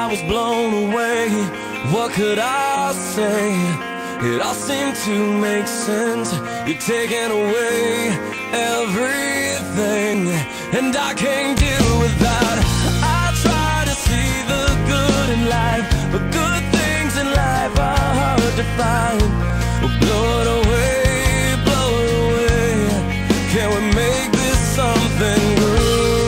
I was blown away. What could I say? It all seemed to make sense. You're taking away everything, and I can't deal with that. I try to see the good in life, but good things in life are hard to find. Blow it away, blow it away. Can we make this something good?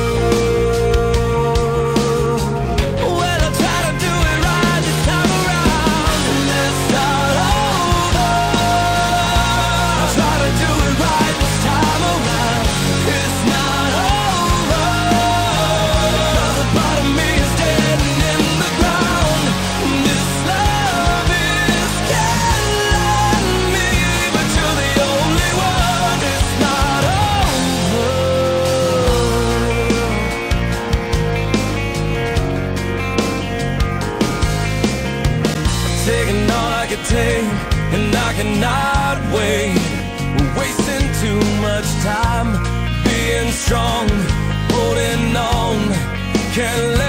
Taking all I could take, and I cannot wait. We're wasting too much time being strong, holding on, can't let